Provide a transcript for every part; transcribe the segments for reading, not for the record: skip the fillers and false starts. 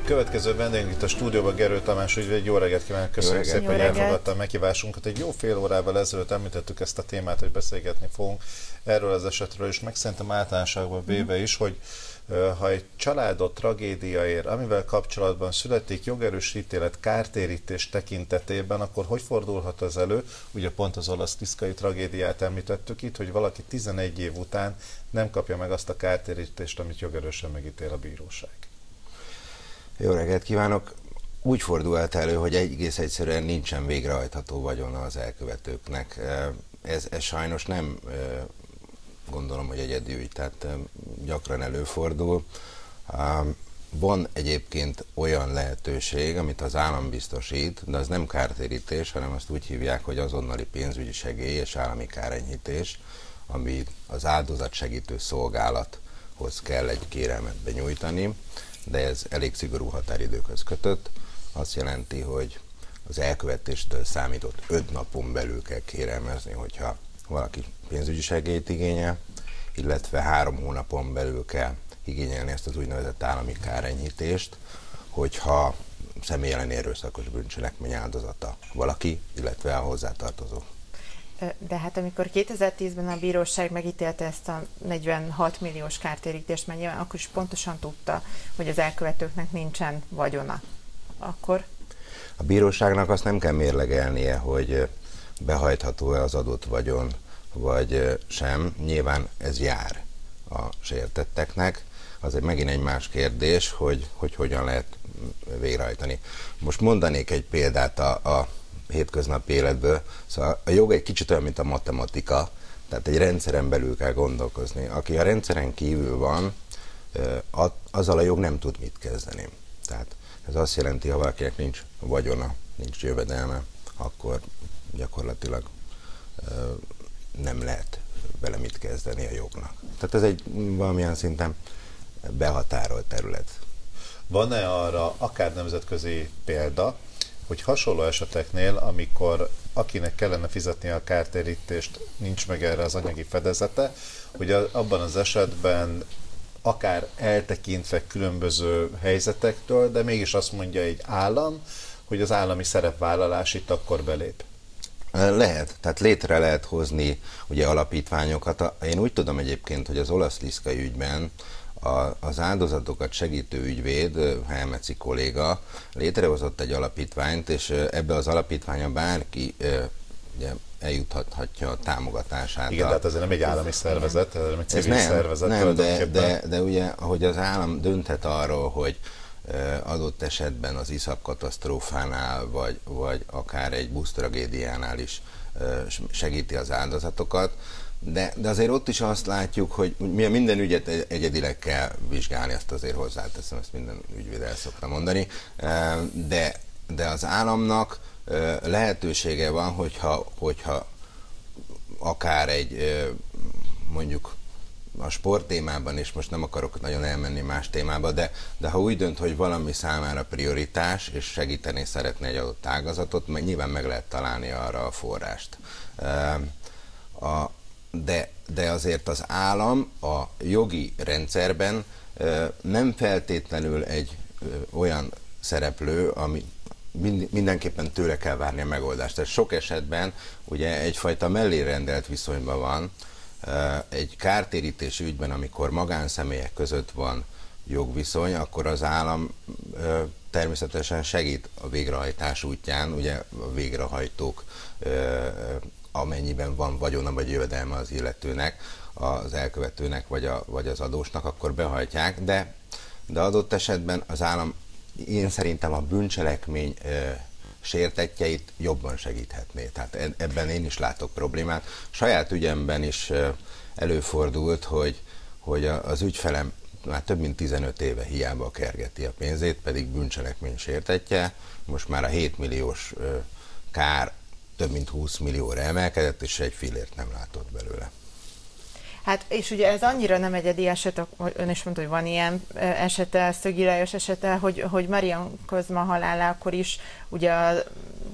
Következő vendégünk itt a stúdióban Gerő Tamás ügyvéd. Jó reggelt kívánok, köszönjük szépen, hogy elfogadta a meghívásunkat. Egy jó fél órával ezelőtt említettük ezt a témát, hogy beszélgetni fogunk erről az esetről, és meg szerintem általánosságban véve is, hogy ha egy családot tragédia ér, amivel kapcsolatban születik jogerős ítélet kártérítés tekintetében, akkor hogy fordulhat az elő? Ugye pont az olasz tiszkai tragédiát említettük itt, hogy valaki 11 év után nem kapja meg azt a kártérítést, amit jogerősen megítél a bíróság. Jó reggelt kívánok! Úgy fordulhat elő, hogy egész egyszerűen nincsen végrehajtható vagyona az elkövetőknek. Ez sajnos nem gondolom, hogy egyedi ügy, tehát gyakran előfordul. Van egyébként olyan lehetőség, amit az állam biztosít, de az nem kártérítés, hanem azt úgy hívják, hogy azonnali pénzügyi segély és állami kárenyhítés, ami az áldozatsegítő szolgálathoz kell egy kérelmet benyújtani, de ez elég szigorú határidőkhöz kötött. Azt jelenti, hogy az elkövetéstől számított 5 napon belül kell kérelmezni, hogyha valaki pénzügyi segélyt igényel, illetve 3 hónapon belül kell igényelni ezt az úgynevezett állami kárenyhítést, hogyha személy elleni erőszakos bűncselekmény áldozata valaki, illetve a hozzátartozó. De hát amikor 2010-ben a bíróság megítélte ezt a 46 milliós kártérítést, mert nyilván akkor is pontosan tudta, hogy az elkövetőknek nincsen vagyona. Akkor? A bíróságnak azt nem kell mérlegelnie, hogy behajtható-e az adott vagyon, vagy sem. Nyilván ez jár a sértetteknek. Az megint egy más kérdés, hogy hogyan lehet végrehajtani. Most mondanék egy példát a hétköznapi életből. Szóval a jog egy kicsit olyan, mint a matematika, tehát egy rendszeren belül kell gondolkozni. Aki a rendszeren kívül van, azzal a jog nem tud mit kezdeni. Tehát ez azt jelenti, ha valakinek nincs vagyona, nincs jövedelme, akkor gyakorlatilag nem lehet vele mit kezdeni a jognak. Tehát ez egy valamilyen szinten behatárolt terület. Van-e arra akár nemzetközi példa, hogy hasonló eseteknél, amikor akinek kellene fizetni a kártérítést, nincs meg erre az anyagi fedezete, hogy abban az esetben akár eltekintve különböző helyzetektől, de mégis azt mondja egy állam, hogy az állami szerepvállalás itt akkor belép? Lehet, tehát létre lehet hozni ugye alapítványokat. Én úgy tudom egyébként, hogy az olasz liszkai ügyben az áldozatokat segítő ügyvéd, Helmeci kolléga létrehozott egy alapítványt, és ebbe az alapítványa bárki ugye, eljuthatja a támogatását. Igen, tehát ez nem egy állami szervezet, hanem egy civil szervezet. Nem, de ugye, ahogy az állam dönthet arról, hogy adott esetben az iszap katasztrófánál, vagy akár egy busztragédiánál is segíti az áldozatokat, de azért ott is azt látjuk, hogy minden ügyet egyedileg kell vizsgálni, azt azért hozzáteszem, ezt minden ügyvéd el szokta mondani, de az államnak lehetősége van, hogyha akár egy mondjuk a sport témában, és most nem akarok nagyon elmenni más témába, de ha úgy dönt, hogy valami számára prioritás, és segíteni szeretne egy adott ágazatot, nyilván meg lehet találni arra a forrást. De azért az állam a jogi rendszerben nem feltétlenül egy olyan szereplő, ami mindenképpen tőle kell várni a megoldást. Tehát sok esetben ugye egyfajta mellérendelt viszonyban van, egy kártérítés ügyben, amikor magánszemélyek között van jogviszony, akkor az állam természetesen segít a végrehajtás útján, ugye a végrehajtók, amennyiben van vagyona vagy jövedelme az illetőnek, az elkövetőnek vagy az adósnak, akkor behajtják, de adott esetben az állam, én szerintem a bűncselekmény sértettjeit jobban segíthetné. Tehát ebben én is látok problémát. Saját ügyemben is előfordult, hogy az ügyfelem már több mint 15 éve hiába kergeti a pénzét, pedig bűncselekmény sértettje. Most már a 7 milliós kár több mint 20 millióra emelkedett, és egy fillért nem látott belőle. Hát, és ugye ez annyira nem egyedi eset, ön is mondta, hogy van ilyen esete, Szögi Lajos esete, hogy Marian Kozma halálakor is ugye a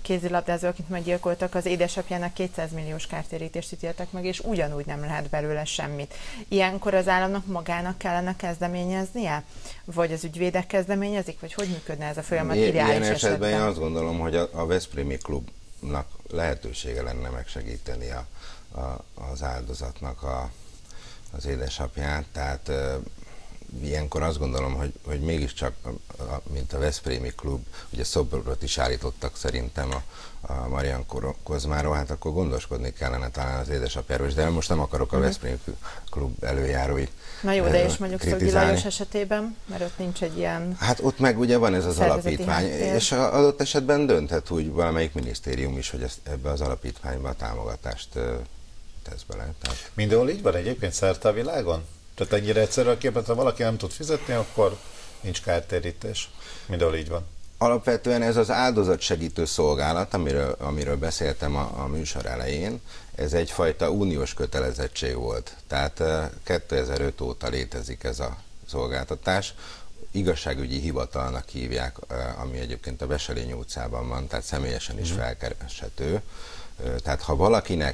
kézilabdázó, akit meggyilkoltak, az édesapjának 200 milliós kártérítést ítéltek meg, és ugyanúgy nem lehet belőle semmit. Ilyenkor az államnak magának kellene kezdeményeznie? Vagy az ügyvédek kezdeményezik? Vagy hogy működne ez a folyamat ideális ilyen esetben? Én azt gondolom, hogy a Veszprémi klubnak lehetősége lenne megsegíteni az áldozatnak az édesapját, tehát ilyenkor azt gondolom, hogy mégiscsak, mint a Veszprémi klub, ugye szobrot is állítottak szerintem a Marian Kozmáról, hát akkor gondoskodni kellene talán az édesapjáról is, de most nem akarok a Veszprémi klub előjáróit Na jó, de és mondjuk Szögi Lajos esetében, mert ott nincs egy ilyen... Hát ott meg ugye van ez az alapítvány, és adott esetben dönthet úgy valamelyik minisztérium is, hogy ebbe az alapítványba a támogatást tesz bele. Tehát... Mindenhol így van egyébként szerte a világon? Tehát ennyire egyszerű a képet, ha valaki nem tud fizetni, akkor nincs kártérítés. Mindenhol így van. Alapvetően ez az áldozatsegítő szolgálat, amiről beszéltem a műsor elején, ez egyfajta uniós kötelezettség volt. Tehát 2005 óta létezik ez a szolgáltatás. Igazságügyi hivatalnak hívják, ami egyébként a Veselény utcában van, tehát személyesen is felkereshető. Tehát ha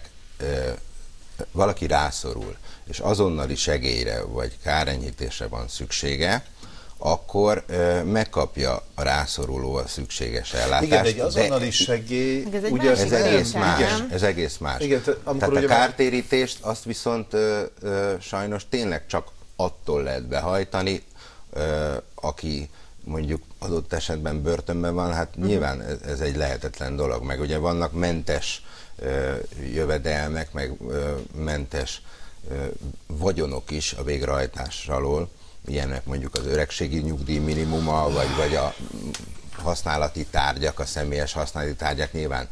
valaki rászorul, és azonnali segélyre vagy kárenyhítésre van szüksége, akkor megkapja a rászoruló a szükséges ellátást. Igen, egy azonnali segély, ugye ez egész más. Ez egész más. Igen, tehát a kártérítést azt viszont sajnos tényleg csak attól lehet behajtani, aki mondjuk adott esetben börtönben van, hát nyilván ez egy lehetetlen dolog, meg ugye vannak mentes jövedelmek, meg mentes vagyonok is a végrehajtás alól, ilyenek mondjuk az öregségi nyugdíj minimuma, vagy a használati tárgyak, a személyes használati tárgyak, nyilván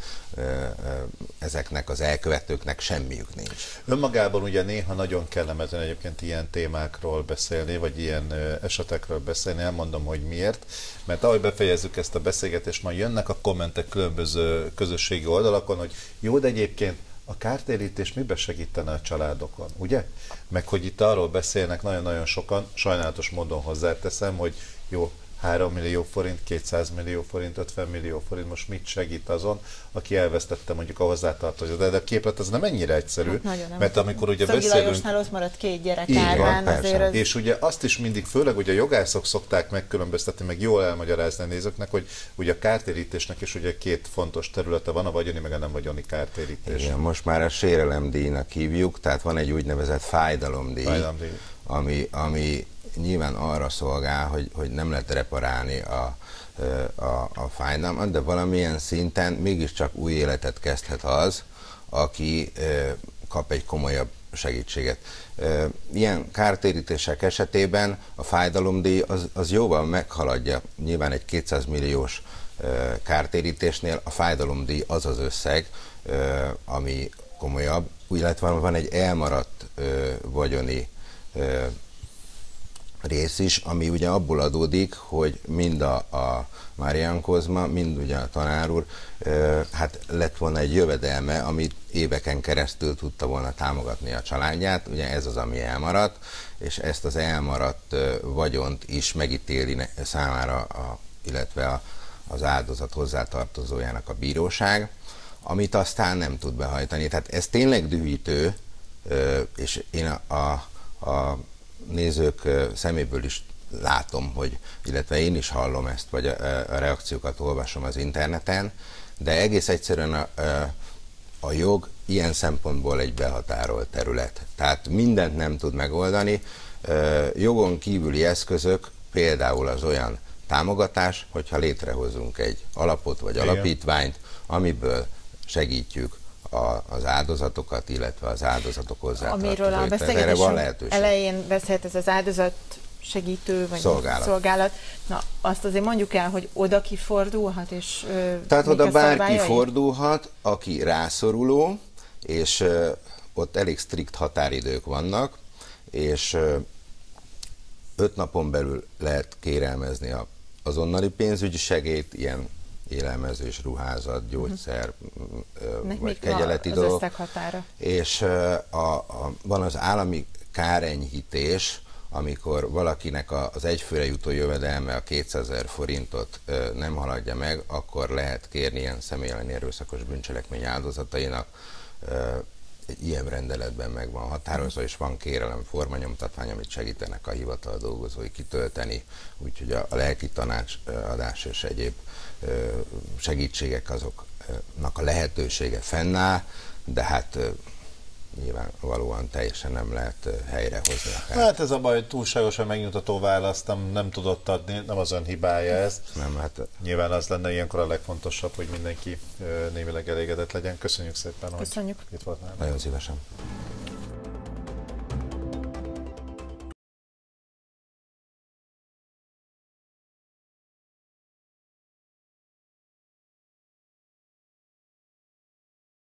ezeknek az elkövetőknek semmiük nincs. Önmagában ugye néha nagyon kellemetlen egyébként ilyen témákról beszélni, vagy ilyen esetekről beszélni, elmondom, hogy miért, mert ahogy befejezzük ezt a beszélgetést, majd jönnek a kommentek különböző közösségi oldalakon, hogy jó, de egyébként a kártérítés miben segítene a családokon, ugye? Meg hogy itt arról beszélnek nagyon-nagyon sokan, sajnálatos módon hozzáteszem, hogy jó, 3 millió forint, 200 millió forint, 50 millió forint, most mit segít azon, aki elvesztette mondjuk a hozzátartozót. De a képlet az nem ennyire egyszerű, hát mert amikor ugye beszélünk... Szögi Lajosnál ott maradt 2 gyerek árván, azért az... És ugye azt is mindig, főleg ugye a jogászok szokták megkülönböztetni, meg jól elmagyarázni a nézőknek, hogy ugye a kártérítésnek is ugye 2 fontos területe van, a vagyoni meg a nem vagyoni kártérítés. Igen, most már a sérelemdíjnak hívjuk, tehát van egy úgynevezett fájdalomdíj. Ami nyilván arra szolgál, hogy nem lehet reparálni a fájdalmat, de valamilyen szinten mégiscsak új életet kezdhet az, aki kap egy komolyabb segítséget. Ilyen kártérítések esetében a fájdalomdíj az jóval meghaladja, nyilván egy 200 milliós kártérítésnél a fájdalomdíj az az összeg, ami komolyabb, illetve van egy elmaradt vagyoni rész is, ami ugye abból adódik, hogy mind a Marian Kozma, mind ugye a tanár úr, hát lett volna egy jövedelme, amit éveken keresztül tudta volna támogatni a családját, ugye ez az, ami elmaradt, és ezt az elmaradt vagyont is megítéli számára, illetve az áldozat hozzátartozójának a bíróság, amit aztán nem tud behajtani. Tehát ez tényleg dühítő, és én a nézők szeméből is látom, illetve én is hallom ezt, vagy a reakciókat olvasom az interneten, de egész egyszerűen a jog ilyen szempontból egy behatárolt terület. Tehát mindent nem tud megoldani. Jogon kívüli eszközök, például az olyan támogatás, hogyha létrehozunk egy alapot vagy alapítványt, amiből segítjük az áldozatokat, illetve az áldozatok hozzátartozóit. Amiről a beszélgetés elején beszélt ez az áldozat segítő vagy szolgálat. Na, azt azért mondjuk el, hogy oda kifordulhat, és tehát oda bárki fordulhat, aki rászoruló, és ott elég strikt határidők vannak, és 5 napon belül lehet kérelmezni az azonnali pénzügyi segélyt, ilyen élelmezés, ruházat, gyógyszer, vagy kegyeleti dolgok. És van az állami kárenyhítés, amikor valakinek az egyfőre jutó jövedelme a 200 000 forintot nem haladja meg, akkor lehet kérni ilyen személy elleni erőszakos bűncselekmény áldozatainak. Egy ilyen rendeletben meg van határozva, és van kérelem formanyomtatvány, amit segítenek a hivatal dolgozói kitölteni, úgyhogy a lelki tanácsadás és egyéb segítségek azoknak a lehetősége fennáll, de hát nyilvánvalóan teljesen nem lehet helyrehozni akár. Hát ez a baj, hogy túlságosan megnyugtató választ nem tudott adni, nem az ön hibája ez. Nem, hát nyilván az lenne ilyenkor a legfontosabb, hogy mindenki némileg elégedett legyen. Köszönjük szépen, Köszönjük. hogy itt volt nálunk. Nagyon szívesen.